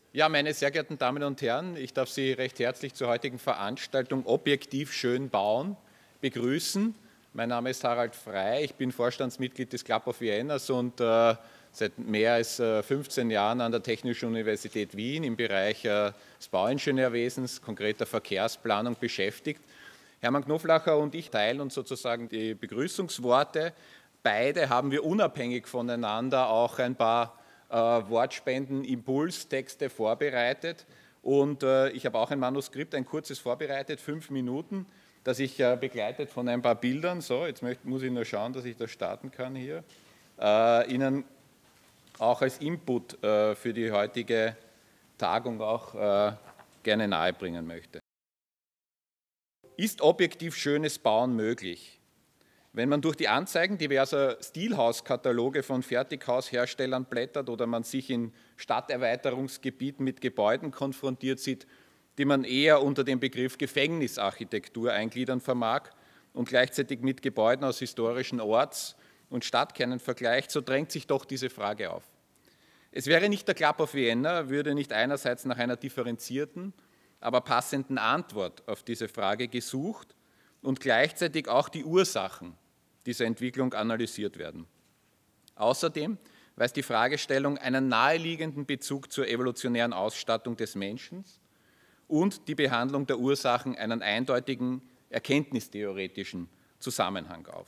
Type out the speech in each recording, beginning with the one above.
Ja, meine sehr geehrten Damen und Herren, ich darf Sie recht herzlich zur heutigen Veranstaltung Objektiv schön bauen begrüßen. Mein Name ist Harald Frey, ich bin Vorstandsmitglied des Club of Viennas und seit mehr als 15 Jahren an der Technischen Universität Wien im Bereich des Bauingenieurwesens, konkreter Verkehrsplanung beschäftigt. Hermann Knoflacher und ich teilen uns sozusagen die Begrüßungsworte. Beide haben wir unabhängig voneinander auch ein paar Wortspenden, Impulstexte vorbereitet. Und ich habe auch ein Manuskript, ein kurzes vorbereitet, 5 Minuten, das ich begleitet von ein paar Bildern. So, jetzt muss ich nur schauen, dass ich das starten kann hier. Ihnen auch als Input für die heutige Tagung auch gerne nahebringen möchte. Ist objektiv schönes Bauen möglich? Wenn man durch die Anzeigen diverser Stilhauskataloge von Fertighausherstellern blättert oder man sich in Stadterweiterungsgebieten mit Gebäuden konfrontiert sieht, die man eher unter dem Begriff Gefängnisarchitektur eingliedern vermag und gleichzeitig mit Gebäuden aus historischen Orts- und Stadtkernen vergleicht, so drängt sich doch diese Frage auf. Es wäre nicht der Club of Vienna, würde nicht einerseits nach einer differenzierten, aber passenden Antwort auf diese Frage gesucht und gleichzeitig auch die Ursachen dieser Entwicklung analysiert werden. Außerdem weist die Fragestellung einen naheliegenden Bezug zur evolutionären Ausstattung des Menschen und die Behandlung der Ursachen einen eindeutigen erkenntnistheoretischen Zusammenhang auf.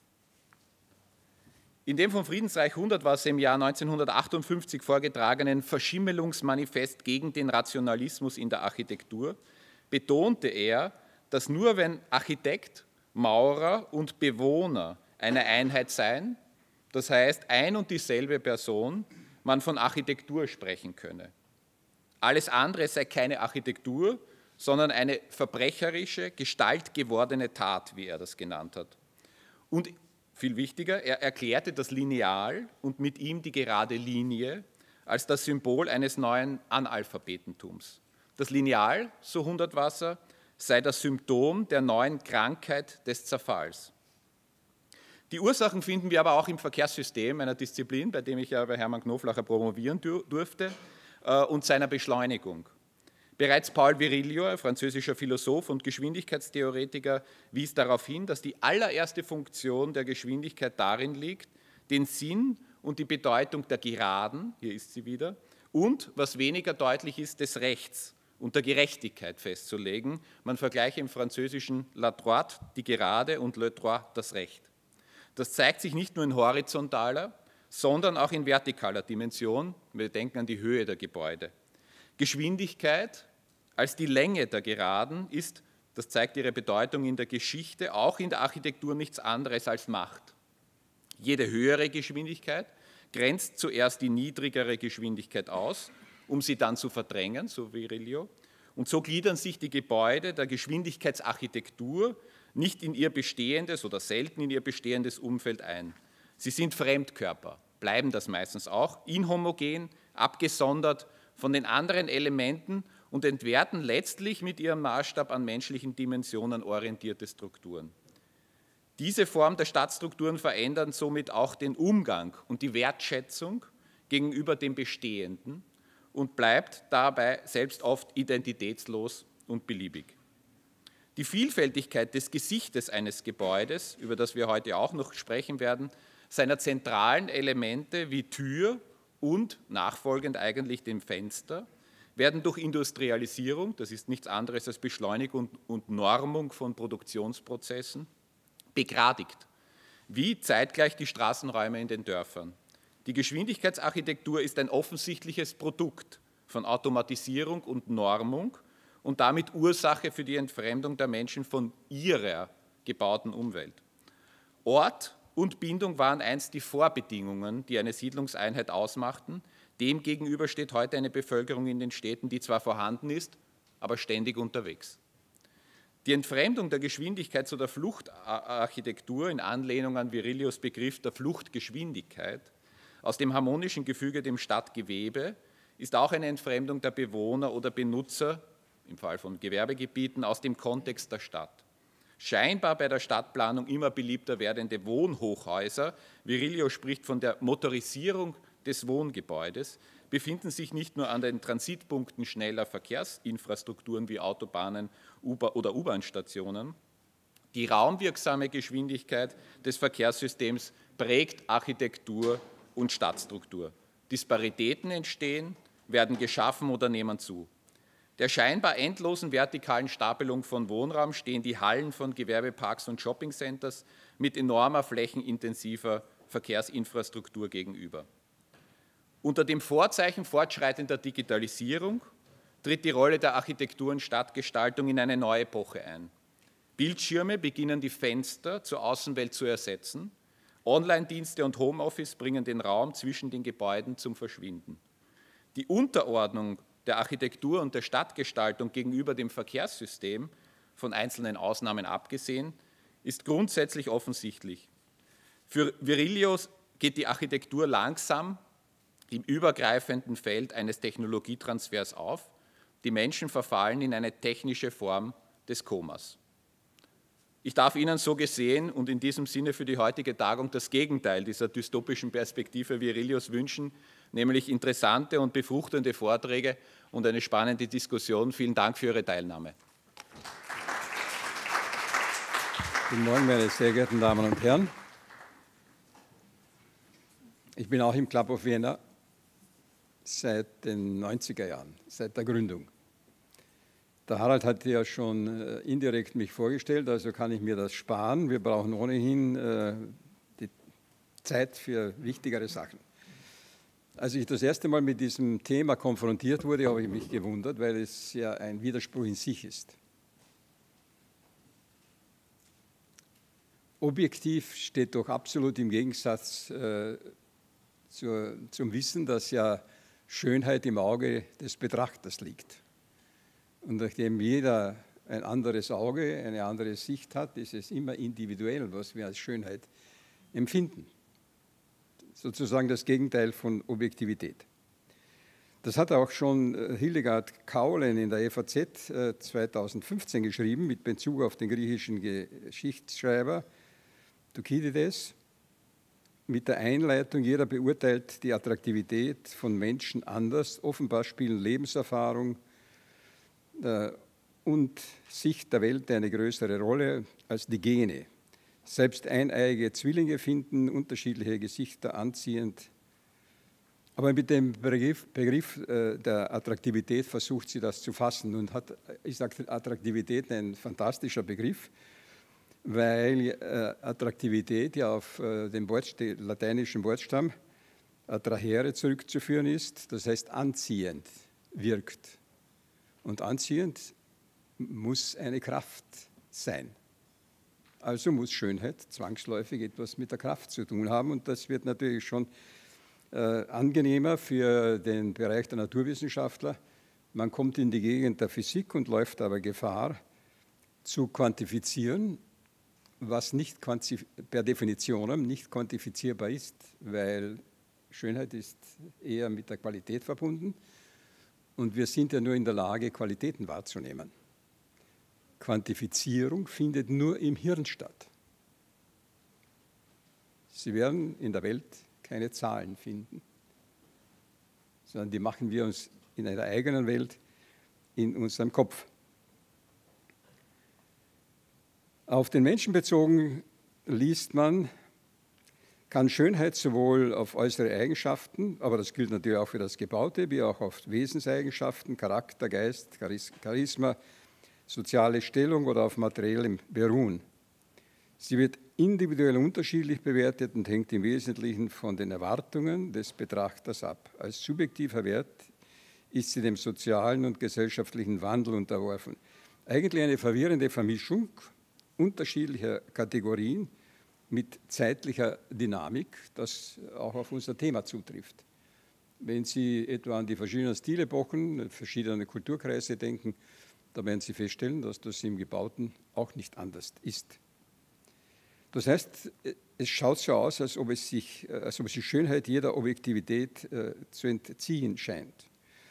In dem vom Friedensreich 100, was im Jahr 1958 vorgetragenen Verschimmelungsmanifest gegen den Rationalismus in der Architektur betonte er, dass nur wenn Architekt, Maurer und Bewohner eine Einheit seien, das heißt ein und dieselbe Person, man von Architektur sprechen könne. Alles andere sei keine Architektur, sondern eine verbrecherische, gestaltgewordene Tat, wie er das genannt hat. Und viel wichtiger, er erklärte das Lineal und mit ihm die gerade Linie als das Symbol eines neuen Analphabetentums. Das Lineal, so Hundertwasser, sei das Symptom der neuen Krankheit des Zerfalls. Die Ursachen finden wir aber auch im Verkehrssystem, einer Disziplin, bei dem ich ja bei Hermann Knoflacher promovieren durfte, und seiner Beschleunigung. Bereits Paul Virilio, ein französischer Philosoph und Geschwindigkeitstheoretiker, wies darauf hin, dass die allererste Funktion der Geschwindigkeit darin liegt, den Sinn und die Bedeutung der Geraden, hier ist sie wieder, und, was weniger deutlich ist, des Rechts und der Gerechtigkeit festzulegen. Man vergleiche im Französischen la droite, die Gerade, und le droit, das Recht. Das zeigt sich nicht nur in horizontaler, sondern auch in vertikaler Dimension. Wir denken an die Höhe der Gebäude. Geschwindigkeit als die Länge der Geraden ist, das zeigt ihre Bedeutung in der Geschichte, auch in der Architektur nichts anderes als Macht. Jede höhere Geschwindigkeit grenzt zuerst die niedrigere Geschwindigkeit aus, um sie dann zu verdrängen, so wie Virilio. Und so gliedern sich die Gebäude der Geschwindigkeitsarchitektur nicht in ihr bestehendes oder selten in ihr bestehendes Umfeld ein. Sie sind Fremdkörper, bleiben das meistens auch, inhomogen, abgesondert von den anderen Elementen und entwerten letztlich mit ihrem Maßstab an menschlichen Dimensionen orientierte Strukturen. Diese Form der Stadtstrukturen verändern somit auch den Umgang und die Wertschätzung gegenüber dem Bestehenden und bleibt dabei selbst oft identitätslos und beliebig. Die Vielfältigkeit des Gesichtes eines Gebäudes, über das wir heute auch noch sprechen werden, seiner zentralen Elemente wie Tür und nachfolgend eigentlich dem Fenster, werden durch Industrialisierung, das ist nichts anderes als Beschleunigung und Normung von Produktionsprozessen, begradigt, wie zeitgleich die Straßenräume in den Dörfern. Die Geschwindigkeitsarchitektur ist ein offensichtliches Produkt von Automatisierung und Normung und damit Ursache für die Entfremdung der Menschen von ihrer gebauten Umwelt. Ort und Bindung waren einst die Vorbedingungen, die eine Siedlungseinheit ausmachten. Demgegenüber steht heute eine Bevölkerung in den Städten, die zwar vorhanden ist, aber ständig unterwegs. Die Entfremdung der Geschwindigkeit zu der Fluchtarchitektur in Anlehnung an Virillios Begriff der Fluchtgeschwindigkeit aus dem harmonischen Gefüge dem Stadtgewebe ist auch eine Entfremdung der Bewohner oder Benutzer, im Fall von Gewerbegebieten, aus dem Kontext der Stadt. Scheinbar bei der Stadtplanung immer beliebter werdende Wohnhochhäuser, Virilio spricht von der Motorisierung des Wohngebäudes, befinden sich nicht nur an den Transitpunkten schneller Verkehrsinfrastrukturen wie Autobahnen oder U-Bahn-Stationen. Die raumwirksame Geschwindigkeit des Verkehrssystems prägt Architektur und Stadtstruktur. Disparitäten entstehen, werden geschaffen oder nehmen zu. Der scheinbar endlosen vertikalen Stapelung von Wohnraum stehen die Hallen von Gewerbeparks und Shoppingcenters mit enormer flächenintensiver Verkehrsinfrastruktur gegenüber. Unter dem Vorzeichen fortschreitender Digitalisierung tritt die Rolle der Architektur und Stadtgestaltung in eine neue Epoche ein. Bildschirme beginnen die Fenster zur Außenwelt zu ersetzen. Online-Dienste und Homeoffice bringen den Raum zwischen den Gebäuden zum Verschwinden. Die Unterordnung der Architektur und der Stadtgestaltung gegenüber dem Verkehrssystem, von einzelnen Ausnahmen abgesehen, ist grundsätzlich offensichtlich. Für Virillius geht die Architektur langsam im übergreifenden Feld eines Technologietransfers auf. Die Menschen verfallen in eine technische Form des Komas. Ich darf Ihnen so gesehen und in diesem Sinne für die heutige Tagung das Gegenteil dieser dystopischen Perspektive Virillius wünschen, nämlich interessante und befruchtende Vorträge und eine spannende Diskussion. Vielen Dank für Ihre Teilnahme. Guten Morgen, meine sehr geehrten Damen und Herren. Ich bin auch im Club of Vienna seit den 90er Jahren, seit der Gründung. Der Harald hat ja schon indirekt mich vorgestellt, also kann ich mir das sparen. Wir brauchen ohnehin die Zeit für wichtigere Sachen. Als ich das erste Mal mit diesem Thema konfrontiert wurde, habe ich mich gewundert, weil es ja ein Widerspruch in sich ist. Objektiv steht doch absolut im Gegensatz zum Wissen, dass ja Schönheit im Auge des Betrachters liegt. Und nachdem jeder ein anderes Auge, eine andere Sicht hat, ist es immer individuell, was wir als Schönheit empfinden. Sozusagen das Gegenteil von Objektivität. Das hat auch schon Hildegard Kaulen in der FAZ 2015 geschrieben, mit Bezug auf den griechischen Geschichtsschreiber Thukydides, mit der Einleitung: Jeder beurteilt die Attraktivität von Menschen anders. Offenbar spielen Lebenserfahrung und Sicht der Welt eine größere Rolle als die Gene. Selbst eineiige Zwillinge finden unterschiedliche Gesichter anziehend. Aber mit dem Begriff der Attraktivität versucht sie das zu fassen und ist Attraktivität ein fantastischer Begriff, weil Attraktivität ja auf den lateinischen Wortstamm attrahere zurückzuführen ist, das heißt anziehend wirkt. Und anziehend muss eine Kraft sein. Also muss Schönheit zwangsläufig etwas mit der Kraft zu tun haben. Und das wird natürlich schon angenehmer für den Bereich der Naturwissenschaftler. Man kommt in die Gegend der Physik und läuft aber Gefahr, zu quantifizieren, was nicht per Definition nicht quantifizierbar ist, weil Schönheit ist eher mit der Qualität verbunden. Und wir sind ja nur in der Lage, Qualitäten wahrzunehmen. Quantifizierung findet nur im Hirn statt. Sie werden in der Welt keine Zahlen finden, sondern die machen wir uns in einer eigenen Welt, in unserem Kopf. Auf den Menschen bezogen liest man, kann Schönheit sowohl auf äußere Eigenschaften, aber das gilt natürlich auch für das Gebaute, wie auch auf Wesenseigenschaften, Charakter, Geist, Charisma, soziale Stellung oder auf materiellem beruhen. Sie wird individuell unterschiedlich bewertet und hängt im Wesentlichen von den Erwartungen des Betrachters ab. Als subjektiver Wert ist sie dem sozialen und gesellschaftlichen Wandel unterworfen. Eigentlich eine verwirrende Vermischung unterschiedlicher Kategorien mit zeitlicher Dynamik, das auch auf unser Thema zutrifft. Wenn Sie etwa an die verschiedenen Stilepochen, verschiedene Kulturkreise denken, da werden Sie feststellen, dass das im Gebauten auch nicht anders ist. Das heißt, es schaut so aus, als ob es sich die Schönheit jeder Objektivität zu entziehen scheint.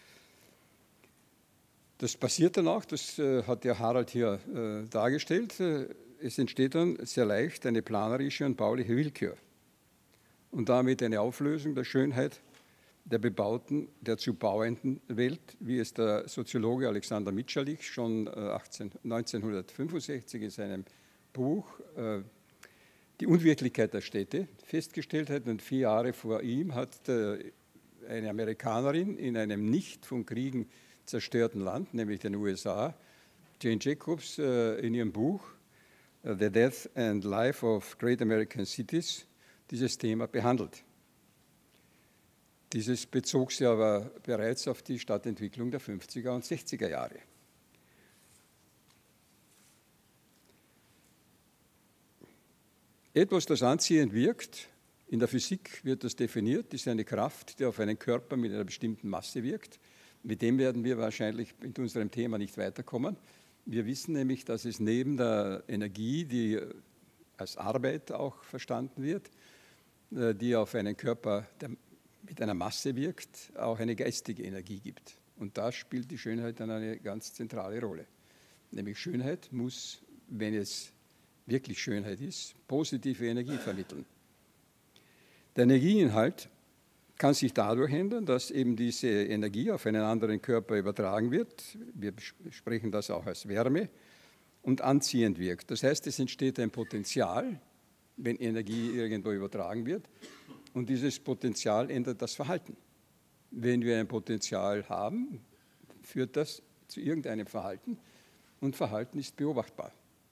Das passiert dann auch, das hat ja Harald hier dargestellt. Es entsteht dann sehr leicht eine planerische und bauliche Willkür und damit eine Auflösung der Schönheit der bebauten, der zu bauenden Welt, wie es der Soziologe Alexander Mitscherlich schon 1965 in seinem Buch Die Unwirklichkeit der Städte festgestellt hat. Und 4 Jahre vor ihm hat eine Amerikanerin in einem nicht von Kriegen zerstörten Land, nämlich den USA, Jane Jacobs, in ihrem Buch The Death and Life of Great American Cities dieses Thema behandelt. Dieses bezog sich aber bereits auf die Stadtentwicklung der 50er und 60er Jahre. Etwas, das anziehend wirkt, in der Physik wird das definiert, ist eine Kraft, die auf einen Körper mit einer bestimmten Masse wirkt. Mit dem werden wir wahrscheinlich mit unserem Thema nicht weiterkommen. Wir wissen nämlich, dass es neben der Energie, die als Arbeit auch verstanden wird, die auf einen Körper mit einer Masse wirkt, auch eine geistige Energie gibt. Und da spielt die Schönheit dann eine ganz zentrale Rolle. Nämlich Schönheit muss, wenn es wirklich Schönheit ist, positive Energie vermitteln. Der Energieinhalt kann sich dadurch ändern, dass eben diese Energie auf einen anderen Körper übertragen wird. Wir sprechen das auch als Wärme und anziehend wirkt. Das heißt, es entsteht ein Potenzial, wenn Energie irgendwo übertragen wird. Und dieses Potenzial ändert das Verhalten. Wenn wir ein Potenzial haben, führt das zu irgendeinem Verhalten und Verhalten ist beobachtbar.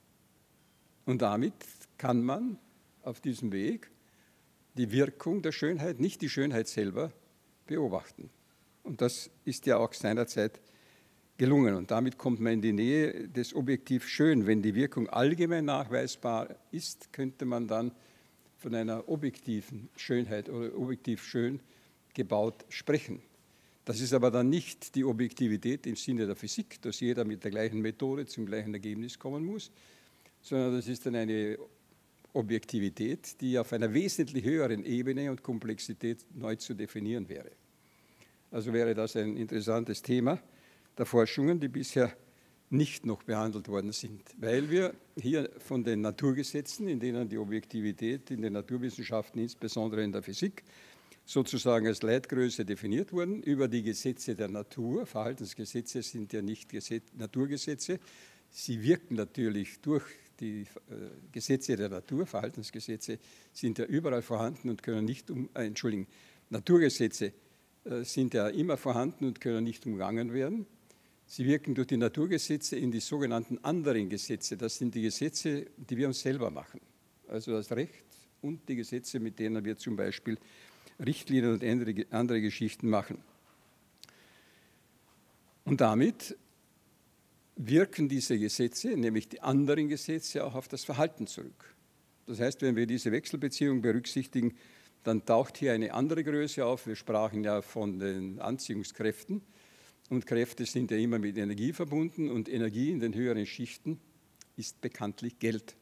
Und damit kann man auf diesem Weg die Wirkung der Schönheit, nicht die Schönheit selber, beobachten. Und das ist ja auch seinerzeit gelungen. Und damit kommt man in die Nähe des objektiv Schön. Wenn die Wirkung allgemein nachweisbar ist, könnte man dann von einer objektiven Schönheit oder objektiv schön gebaut sprechen. Das ist aber dann nicht die Objektivität im Sinne der Physik, dass jeder mit der gleichen Methode zum gleichen Ergebnis kommen muss, sondern das ist dann eine Objektivität, die auf einer wesentlich höheren Ebene und Komplexität neu zu definieren wäre. Also wäre das ein interessantes Thema der Forschungen, die bisher nicht noch behandelt worden sind, weil wir hier von den Naturgesetzen, in denen die Objektivität in den Naturwissenschaften, insbesondere in der Physik, sozusagen als Leitgröße definiert wurden, über die Gesetze der Natur. Verhaltensgesetze sind ja nicht Naturgesetze, sie wirken natürlich durch die Gesetze der Natur, Verhaltensgesetze sind ja überall vorhanden und können nicht Naturgesetze sind ja immer vorhanden und können nicht umgangen werden. Sie wirken durch die Naturgesetze in die sogenannten anderen Gesetze. Das sind die Gesetze, die wir uns selber machen. Also das Recht und die Gesetze, mit denen wir zum Beispiel Richtlinien und andere Geschichten machen. Und damit wirken diese Gesetze, nämlich die anderen Gesetze, auch auf das Verhalten zurück. Das heißt, wenn wir diese Wechselbeziehung berücksichtigen, dann taucht hier eine andere Größe auf. Wir sprachen ja von den Anziehungskräften und Kräfte sind ja immer mit Energie verbunden und Energie in den höheren Schichten ist bekanntlich Geld.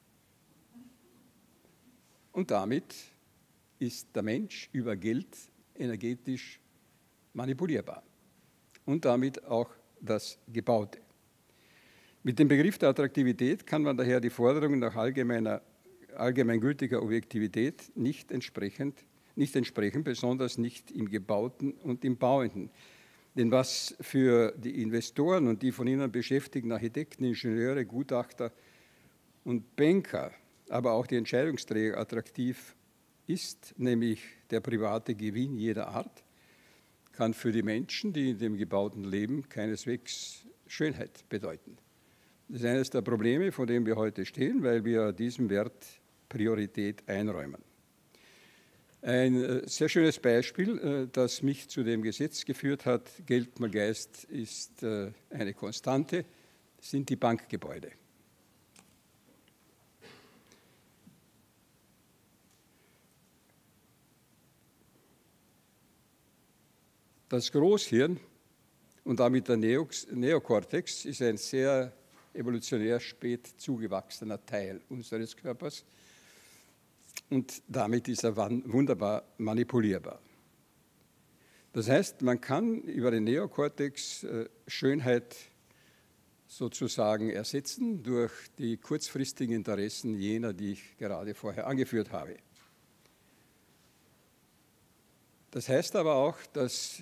Und damit ist der Mensch über Geld energetisch manipulierbar und damit auch das Gebaute. Mit dem Begriff der Attraktivität kann man daher die Forderungen nach allgemeingültiger Objektivität nicht entsprechen, besonders nicht im Gebauten und im Bauenden. Denn was für die Investoren und die von ihnen beschäftigten Architekten, Ingenieure, Gutachter und Banker, aber auch die Entscheidungsträger attraktiv ist, nämlich der private Gewinn jeder Art, kann für die Menschen, die in dem Gebauten leben, keineswegs Schönheit bedeuten. Das ist eines der Probleme, vor dem wir heute stehen, weil wir diesem Wert Priorität einräumen. Ein sehr schönes Beispiel, das mich zu dem Gesetz geführt hat, Geld mal Geist ist eine Konstante, sind die Bankgebäude. Das Großhirn und damit der Neokortex ist ein sehr evolutionär spät zugewachsener Teil unseres Körpers und damit ist er wunderbar manipulierbar. Das heißt, man kann über den Neokortex Schönheit sozusagen ersetzen durch die kurzfristigen Interessen jener, die ich gerade vorher angeführt habe. Das heißt aber auch, dass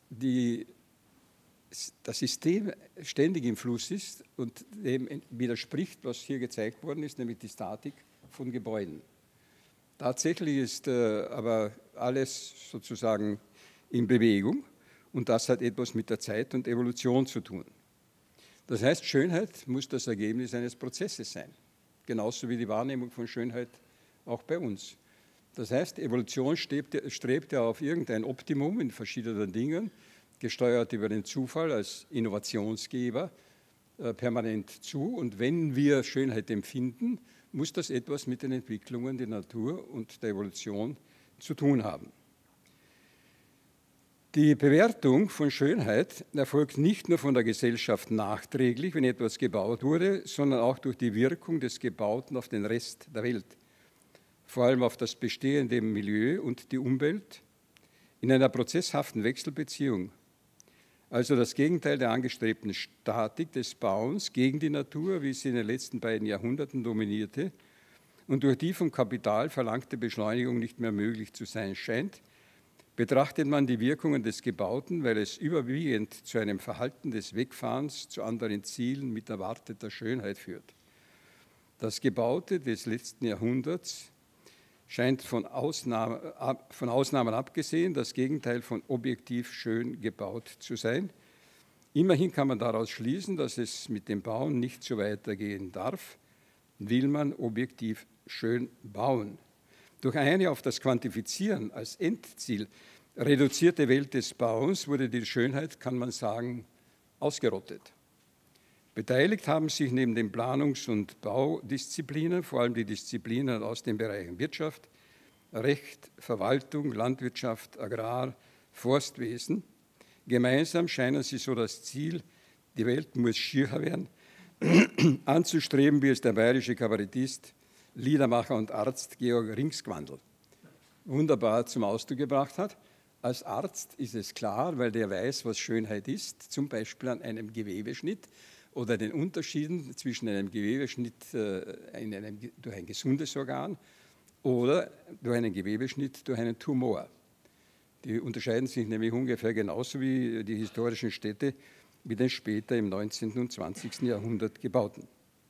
das System ständig im Fluss ist und dem widerspricht, was hier gezeigt worden ist, nämlich die Statik von Gebäuden. Tatsächlich ist aber alles sozusagen in Bewegung und das hat etwas mit der Zeit und Evolution zu tun. Das heißt, Schönheit muss das Ergebnis eines Prozesses sein, genauso wie die Wahrnehmung von Schönheit auch bei uns. Das heißt, Evolution strebt ja auf irgendein Optimum in verschiedenen Dingen, gesteuert über den Zufall als Innovationsgeber, permanent zu. Und wenn wir Schönheit empfinden, muss das etwas mit den Entwicklungen der Natur und der Evolution zu tun haben. Die Bewertung von Schönheit erfolgt nicht nur von der Gesellschaft nachträglich, wenn etwas gebaut wurde, sondern auch durch die Wirkung des Gebauten auf den Rest der Welt, vor allem auf das bestehende Milieu und die Umwelt, in einer prozesshaften Wechselbeziehung. Also das Gegenteil der angestrebten Statik des Bauens gegen die Natur, wie sie in den letzten beiden Jahrhunderten dominierte und durch die vom Kapital verlangte Beschleunigung nicht mehr möglich zu sein scheint, betrachtet man die Wirkungen des Gebauten, weil es überwiegend zu einem Verhalten des Wegfahrens zu anderen Zielen mit erwarteter Schönheit führt. Das Gebaute des letzten Jahrhunderts scheint von Ausnahmen abgesehen das Gegenteil von objektiv schön gebaut zu sein. Immerhin kann man daraus schließen, dass es mit dem Bauen nicht so weitergehen darf, will man objektiv schön bauen. Durch eine auf das Quantifizieren als Endziel reduzierte Welt des Bauens wurde die Schönheit, kann man sagen, ausgerottet. Beteiligt haben sich neben den Planungs- und Baudisziplinen, vor allem die Disziplinen aus den Bereichen Wirtschaft, Recht, Verwaltung, Landwirtschaft, Agrar, Forstwesen. Gemeinsam scheinen sie so das Ziel, die Welt muss schierer werden, anzustreben, wie es der bayerische Kabarettist, Liedermacher und Arzt Georg Ringsgwandl wunderbar zum Ausdruck gebracht hat. Als Arzt ist es klar, weil der weiß, was Schönheit ist, zum Beispiel an einem Gewebeschnitt, oder den Unterschieden zwischen einem Gewebeschnitt durch ein gesundes Organ oder durch einen Gewebeschnitt durch einen Tumor. Die unterscheiden sich nämlich ungefähr genauso wie die historischen Städte wie den später im 19. und 20. Jahrhundert gebauten.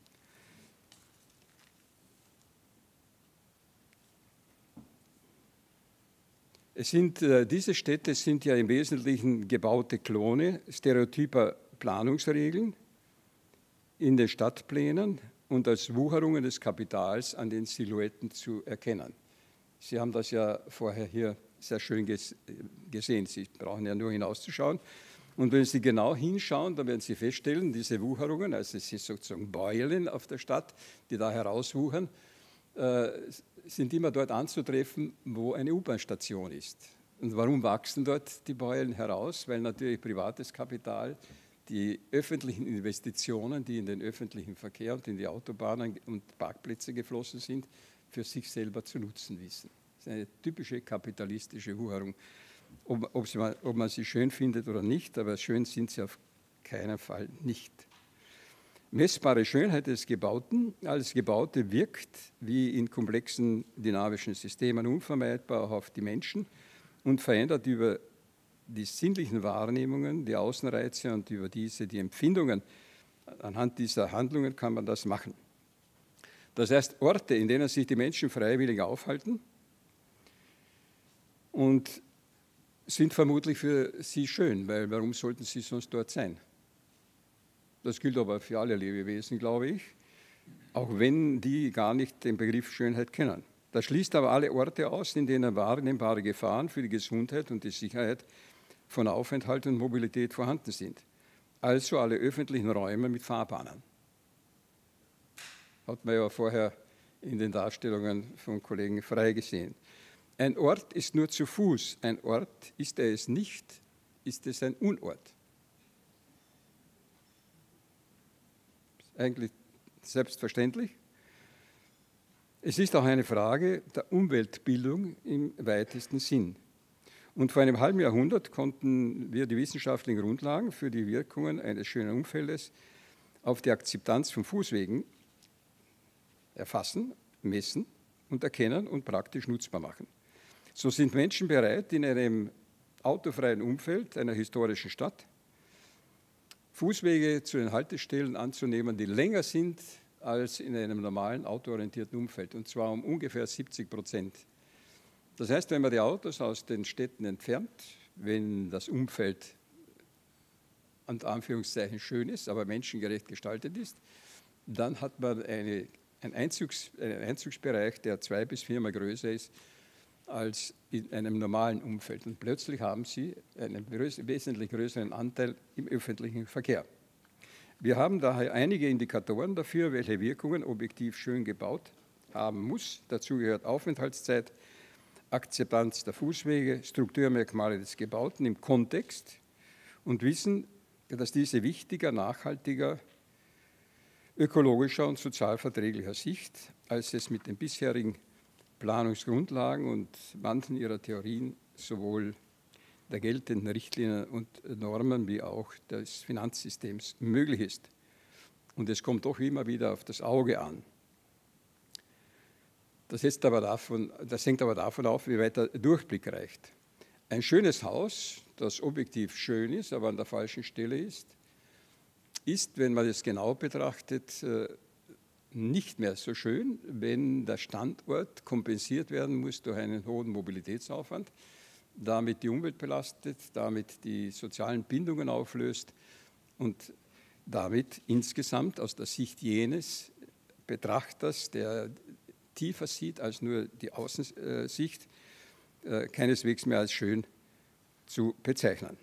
Diese Städte sind ja im Wesentlichen gebaute Klone stereotyper Planungsregeln in den Stadtplänen und als Wucherungen des Kapitals an den Silhouetten zu erkennen. Sie haben das ja vorher hier sehr schön gesehen. Sie brauchen ja nur hinauszuschauen. Und wenn Sie genau hinschauen, dann werden Sie feststellen, diese Wucherungen, also es sind sozusagen Beulen auf der Stadt, die da herauswuchern, sind immer dort anzutreffen, wo eine U-Bahn-Station ist. Und warum wachsen dort die Beulen heraus? Weil natürlich privates Kapital die öffentlichen Investitionen, die in den öffentlichen Verkehr und in die Autobahnen und Parkplätze geflossen sind, für sich selber zu nutzen wissen. Das ist eine typische kapitalistische Wucherung. Ob man sie schön findet oder nicht, aber schön sind sie auf keinen Fall nicht. Messbare Schönheit des Gebauten. Alles Gebaute wirkt wie in komplexen dynamischen Systemen unvermeidbar auch auf die Menschen und verändert über die sinnlichen Wahrnehmungen, die Außenreize und über diese die Empfindungen. Anhand dieser Handlungen kann man das machen. Das heißt, Orte, in denen sich die Menschen freiwillig aufhalten und sind vermutlich für sie schön, weil warum sollten sie sonst dort sein? Das gilt aber für alle Lebewesen, glaube ich, auch wenn die gar nicht den Begriff Schönheit kennen. Das schließt aber alle Orte aus, in denen wahrnehmbare Gefahren für die Gesundheit und die Sicherheit von Aufenthalt und Mobilität vorhanden sind. Also alle öffentlichen Räume mit Fahrbahnen. Hat man ja vorher in den Darstellungen vom Kollegen Frey gesehen. Ein Ort ist nur zu Fuß. Ein Ort, ist er es nicht, ist es ein Unort. Eigentlich selbstverständlich. Es ist auch eine Frage der Umweltbildung im weitesten Sinn. Und vor einem halben Jahrhundert konnten wir die wissenschaftlichen Grundlagen für die Wirkungen eines schönen Umfeldes auf die Akzeptanz von Fußwegen erfassen, messen und erkennen und praktisch nutzbar machen. So sind Menschen bereit, in einem autofreien Umfeld einer historischen Stadt Fußwege zu den Haltestellen anzunehmen, die länger sind als in einem normalen autoorientierten Umfeld, und zwar um ungefähr 70%. Das heißt, wenn man die Autos aus den Städten entfernt, wenn das Umfeld unter Anführungszeichen schön ist, aber menschengerecht gestaltet ist, dann hat man einen Einzugsbereich, der 2- bis 4-mal größer ist als in einem normalen Umfeld. Und plötzlich haben Sie einen wesentlich größeren Anteil im öffentlichen Verkehr. Wir haben daher einige Indikatoren dafür, welche Wirkungen objektiv schön gebaut haben muss. Dazu gehört Aufenthaltszeit, Akzeptanz der Fußwege, Strukturmerkmale des Gebauten im Kontext und wissen, dass diese wichtiger, nachhaltiger, ökologischer und sozial verträglicher Sicht, als es mit den bisherigen Planungsgrundlagen und manchen ihrer Theorien sowohl der geltenden Richtlinien und Normen wie auch des Finanzsystems möglich ist. Und es kommt doch immer wieder auf das Auge an. Das hängt aber davon ab, wie weit der Durchblick reicht. Ein schönes Haus, das objektiv schön ist, aber an der falschen Stelle ist, wenn man es genau betrachtet, nicht mehr so schön, wenn der Standort kompensiert werden muss durch einen hohen Mobilitätsaufwand, damit die Umwelt belastet, damit die sozialen Bindungen auflöst und damit insgesamt aus der Sicht jenes Betrachters, der tiefer sieht als nur die Außensicht, keineswegs mehr als schön zu bezeichnen.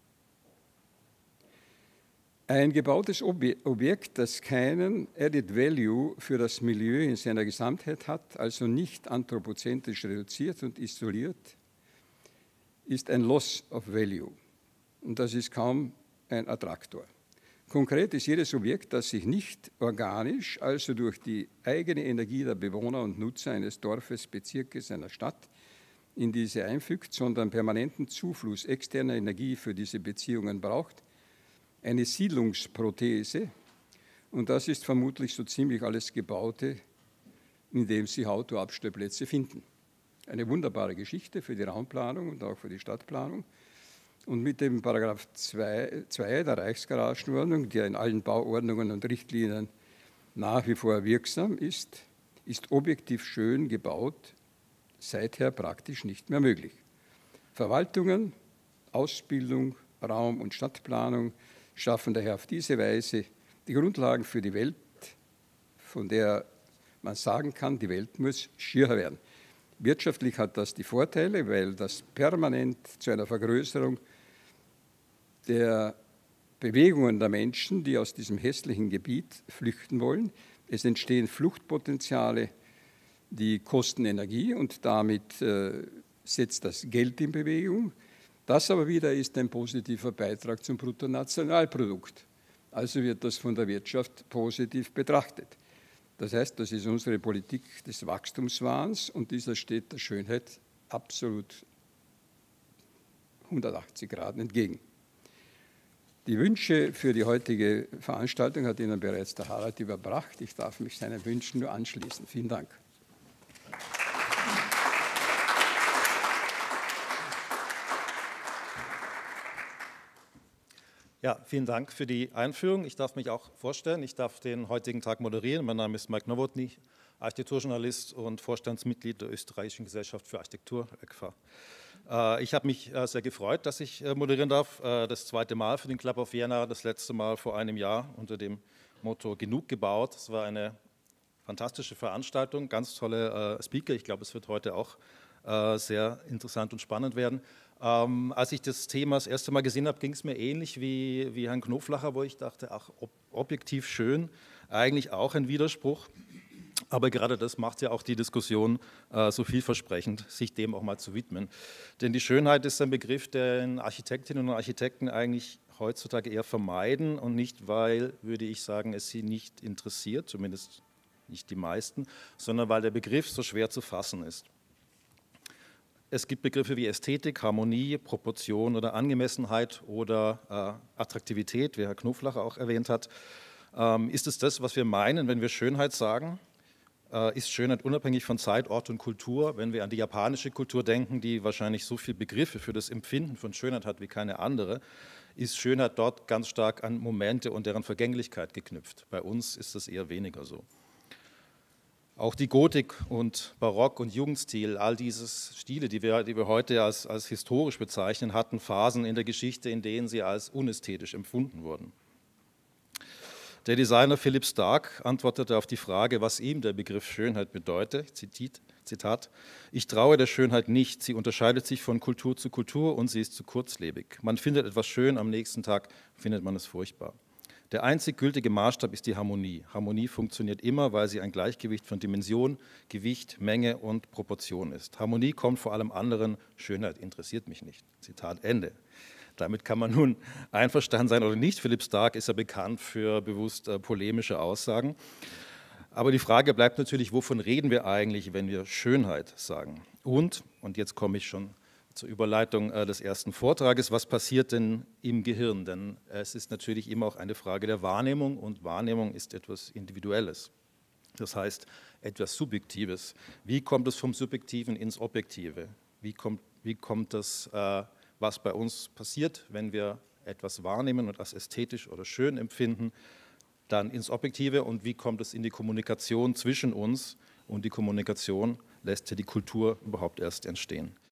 Ein gebautes Objekt, das keinen Added Value für das Milieu in seiner Gesamtheit hat, also nicht anthropozentrisch reduziert und isoliert, ist ein Loss of Value. Und das ist kaum ein Attraktor. Konkret ist jedes Objekt, das sich nicht organisch, also durch die eigene Energie der Bewohner und Nutzer eines Dorfes, Bezirkes, einer Stadt in diese einfügt, sondern permanenten Zufluss externer Energie für diese Beziehungen braucht, eine Siedlungsprothese, und das ist vermutlich so ziemlich alles Gebaute, in dem Sie Autoabstellplätze finden. Eine wunderbare Geschichte für die Raumplanung und auch für die Stadtplanung. Und mit dem Paragraph 2 der Reichsgaragenordnung, der in allen Bauordnungen und Richtlinien nach wie vor wirksam ist, ist objektiv schön gebaut seither praktisch nicht mehr möglich. Verwaltungen, Ausbildung, Raum- und Stadtplanung schaffen daher auf diese Weise die Grundlagen für die Welt, von der man sagen kann, die Welt muss schierer werden. Wirtschaftlich hat das die Vorteile, weil das permanent zu einer Vergrößerung der Bewegungen der Menschen, die aus diesem hässlichen Gebiet flüchten wollen. Es entstehen Fluchtpotenziale, die kosten Energie und damit setzt das Geld in Bewegung. Das aber wieder ist ein positiver Beitrag zum Bruttonationalprodukt. Also wird das von der Wirtschaft positiv betrachtet. Das heißt, das ist unsere Politik des Wachstumswahns und dieser steht der Schönheit absolut 180 Grad entgegen. Die Wünsche für die heutige Veranstaltung hat Ihnen bereits der Harald überbracht. Ich darf mich seinen Wünschen nur anschließen. Vielen Dank. Ja, vielen Dank für die Einführung. Ich darf mich auch vorstellen. Ich darf den heutigen Tag moderieren. Mein Name ist Mike Nowotny, Architekturjournalist und Vorstandsmitglied der Österreichischen Gesellschaft für Architektur, ÖGFA. Ich habe mich sehr gefreut, dass ich moderieren darf. Das zweite Mal für den Club of Vienna, das letzte Mal vor einem Jahr unter dem Motto Genug gebaut. Es war eine fantastische Veranstaltung, ganz tolle Speaker. Ich glaube, es wird heute auch sehr interessant und spannend werden. Als ich das Thema das erste Mal gesehen habe, ging es mir ähnlich wie Herrn Knoflacher, wo ich dachte, ach, objektiv schön, eigentlich auch ein Widerspruch. Aber gerade das macht ja auch die Diskussion so vielversprechend, sich dem auch mal zu widmen. Denn die Schönheit ist ein Begriff, den Architektinnen und Architekten eigentlich heutzutage eher vermeiden und nicht, weil, würde ich sagen, es sie nicht interessiert, zumindest nicht die meisten, sondern weil der Begriff so schwer zu fassen ist. Es gibt Begriffe wie Ästhetik, Harmonie, Proportion oder Angemessenheit oder Attraktivität, wie Herr Knoflacher auch erwähnt hat. Ist es das, was wir meinen, wenn wir Schönheit sagen? ist Schönheit unabhängig von Zeit, Ort und Kultur. Wenn wir an die japanische Kultur denken, die wahrscheinlich so viele Begriffe für das Empfinden von Schönheit hat wie keine andere, ist Schönheit dort ganz stark an Momente und deren Vergänglichkeit geknüpft. Bei uns ist das eher weniger so. Auch die Gotik und Barock und Jugendstil, all diese Stile, die wir heute als historisch bezeichnen, hatten Phasen in der Geschichte, in denen sie als unästhetisch empfunden wurden. Der Designer Philipp Starck antwortete auf die Frage, was ihm der Begriff Schönheit bedeutet. Zitat: Ich traue der Schönheit nicht, sie unterscheidet sich von Kultur zu Kultur und sie ist zu kurzlebig. Man findet etwas schön, am nächsten Tag findet man es furchtbar. Der einzig gültige Maßstab ist die Harmonie. Harmonie funktioniert immer, weil sie ein Gleichgewicht von Dimension, Gewicht, Menge und Proportion ist. Harmonie kommt vor allem anderen, Schönheit interessiert mich nicht. Zitat Ende. Damit kann man nun einverstanden sein oder nicht. Philipp Starck ist ja bekannt für bewusst polemische Aussagen. Aber die Frage bleibt natürlich, wovon reden wir eigentlich, wenn wir Schönheit sagen? Und jetzt komme ich schon zur Überleitung des ersten Vortrages, was passiert denn im Gehirn? Denn es ist natürlich immer auch eine Frage der Wahrnehmung und Wahrnehmung ist etwas Individuelles. Das heißt, etwas Subjektives. Wie kommt es vom Subjektiven ins Objektive? Wie kommt das, was bei uns passiert, wenn wir etwas wahrnehmen und als ästhetisch oder schön empfinden, dann ins Objektive und wie kommt es in die Kommunikation zwischen uns und die Kommunikation lässt ja die Kultur überhaupt erst entstehen.